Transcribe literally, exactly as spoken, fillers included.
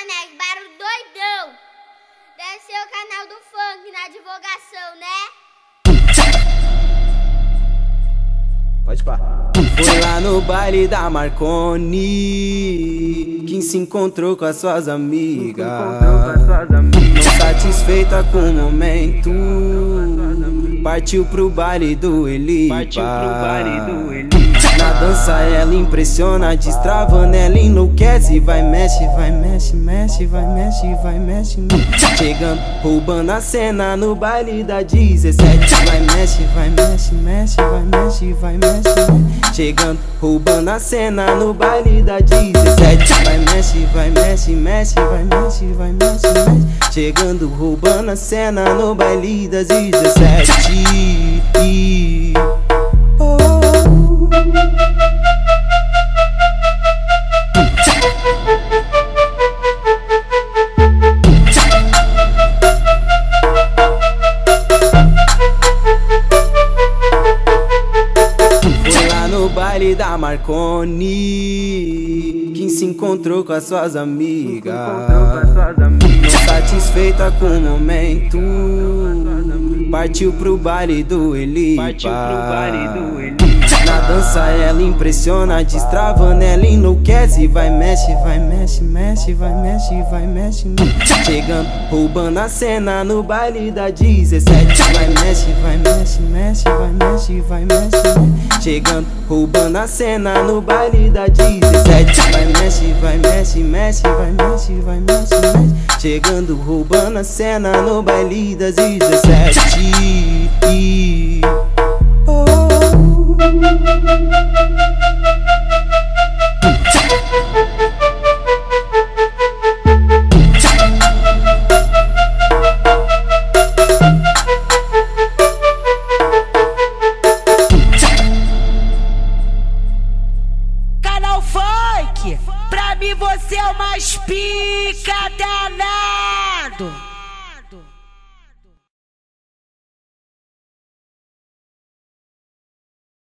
Neg, barulho doidão. Deve ser o canal do funk na divulgação, né? Pode pá. Foi lá no baile da Marconi que se encontrou com as suas amigas. Não satisfeita com o momento, partiu pro baile do Elipa. Na dança ela impressiona, destravando ela enlouquece. Vai, mexe, vai, mexe, mexe, vai, mexe, vai, mexe, mexe. Chegando, roubando a cena no baile da dezessete. Vai, mexe, vai, mexe, mexe, vai, mexe, vai, mexe, mexe. Chegando, roubando a cena no baile da dezessete. Vai, mexe, vai, mexe, mexe, vai, mexe, vai, mexe, mexe. Chegando, roubando a cena no baile das dezessete. Foi lá no baile da Marconi que se encontrou com as suas amigas. Não satisfeita com o momento, partiu pro baile do Elipa. Na dança ela impressiona, destravando ela enlouquece. Vai, mexe, vai, mexe, mexe, vai, mexe, vai, mexe, mexe. Chegando, roubando a cena no baile da dezessete. Vai, mexe, vai, mexe, mexe, vai, mexe, vai, mexe, mexe. Chegando, roubando a cena no baile da dezessete. Vai, mexe, vai, mexe, mexe, vai, mexe, vai, mexe, mexe. Chegando, roubando a cena no baile das dezessete. Canal Funk, pra mim você é o mais pica danado.